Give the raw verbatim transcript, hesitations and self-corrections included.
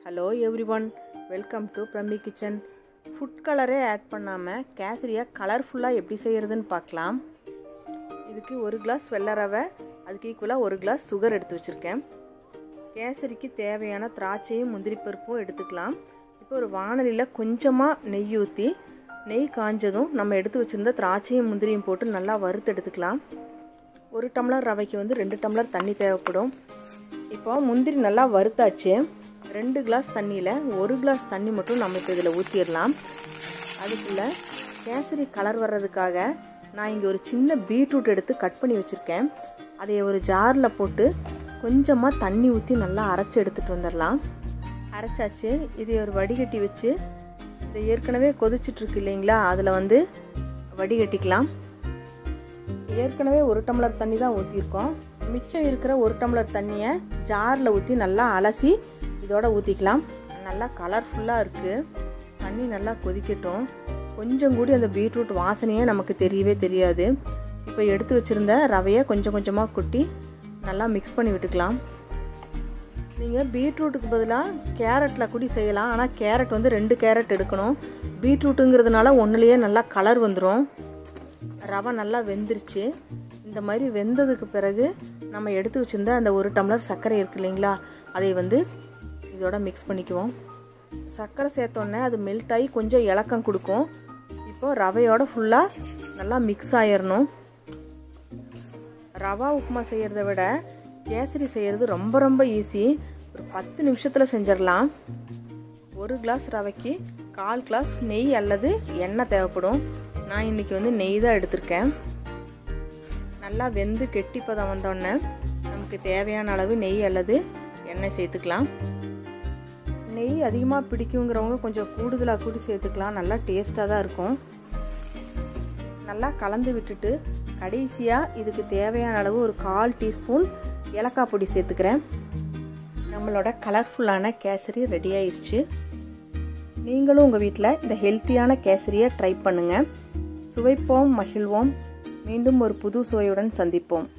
Hello everyone, welcome to Brammi kitchen. Food கலரே add பண்ணாமல் கேசரியை கலர்ஃபுல்லாக எப்படி செய்கிறதுன்னு பார்க்கலாம். இதுக்கு ஒரு கிளாஸ் வெள்ளை ரவை, அதுக்கு ஈக்குவலாக ஒரு கிளாஸ் சுகர் எடுத்து வச்சுருக்கேன். கேசரிக்கு தேவையான திராட்சையும் முந்திரி பருப்பும் எடுத்துக்கலாம். இப்போ ஒரு வாணலியில் கொஞ்சமாக நெய் ஊற்றி, நெய் காஞ்சதும் நம்ம எடுத்து வச்சுருந்த திராட்சையும் முந்திரியும் போட்டு நல்லா வறுத்து எடுத்துக்கலாம். ஒரு டம்ளர் ரவைக்கு வந்து ரெண்டு டம்ளர் தண்ணி தேவைப்படும். இப்போ முந்திரி நல்லா வறுத்தாச்சு. ரெண்டு கிளாஸ் தண்ணியில் ஒரு கிளாஸ் தண்ணி மட்டும் நம்ம இப்போ இதில் ஊற்றிடலாம். அதுக்குள்ளே கேசரி கலர் வர்றதுக்காக நான் இங்கே ஒரு சின்ன பீட்ரூட் எடுத்து கட் பண்ணி வச்சுருக்கேன். அதை ஒரு ஜாரில் போட்டு கொஞ்சமாக தண்ணி ஊற்றி நல்லா அரைச்சி எடுத்துகிட்டு வந்துடலாம். அரைச்சாச்சு. இதை ஒரு வடிகட்டி வச்சு, இதை ஏற்கனவே கொதிச்சிட்ருக்கு இல்லைங்களா, அதில் வந்து வடிகட்டிக்கலாம். ஏற்கனவே ஒரு டம்ளர் தண்ணி தான் ஊற்றிருக்கோம். மிச்சம் இருக்கிற ஒரு டம்ளர் தண்ணியை ஜாரில் ஊற்றி நல்லா அலசி இதோட ஊற்றிக்கலாம். நல்லா கலர்ஃபுல்லாக இருக்குது. தண்ணி நல்லா கொதிக்கட்டும். கொஞ்சம் கூடி அந்த பீட்ரூட் வாசனையே நமக்கு தெரியவே தெரியாது. இப்போ எடுத்து வச்சுருந்த ரவையை கொஞ்சம் கொஞ்சமாக கொட்டி நல்லா மிக்ஸ் பண்ணி விட்டுக்கலாம். நீங்கள் பீட்ரூட்டுக்கு பதிலாக கேரட்டில் கூடி செய்யலாம். ஆனால் கேரட் வந்து ரெண்டு கேரட் எடுக்கணும். பீட்ரூட்டுங்கிறதுனால ஒன்றுலேயே நல்லா கலர் வந்துடும். ரவை நல்லா வெந்துருச்சு. இந்த மாதிரி வெந்ததுக்கு பிறகு நம்ம எடுத்து வச்சுருந்த அந்த ஒரு டம்ளர் சர்க்கரை இருக்கு இல்லைங்களா, அதை வந்து இதோட மிக்ஸ் பண்ணிக்குவோம். சர்க்கரை சேர்த்தோன்னே அது மெல்ட் ஆகி கொஞ்சம் இலக்கம் கொடுக்கும். இப்போது ரவையோட ஃபுல்லாக நல்லா மிக்ஸ் ஆயிடணும். ரவா உப்புமா செய்கிறத விட கேசரி செய்கிறது ரொம்ப ரொம்ப ஈஸி. ஒரு பத்து நிமிஷத்தில் செஞ்சிடலாம். ஒரு கிளாஸ் ரவைக்கு கால் கிளாஸ் நெய் அல்லது எண்ணெய் தேவைப்படும். நான் இன்றைக்கி வந்து நெய் தான் எடுத்திருக்கேன். நல்லா வெந்து கெட்டி பதம் வந்தோடனே நமக்கு தேவையான அளவு நெய் அல்லது எண்ணெய் சேர்த்துக்கலாம். நெய் அதிகமாக பிடிக்குங்கிறவங்க கொஞ்சம் கூடுதலாக கூடி சேர்த்துக்கலாம். நல்லா டேஸ்ட்டாக தான் இருக்கும். நல்லா கலந்து விட்டுட்டு கடைசியாக இதுக்கு தேவையான அளவு ஒரு கால் டீஸ்பூன் ஏலக்காய் பொடி சேர்த்துக்கிறேன். நம்மளோட கலர்ஃபுல்லான கேசரி ரெடி ஆயிடுச்சு. நீங்களும் உங்கள் வீட்டில் இந்த ஹெல்த்தியான கேசரியை ட்ரை பண்ணுங்கள். சுவைப்போம், மகிழ்வோம். மீண்டும் ஒரு புது சுவையுடன் சந்திப்போம்.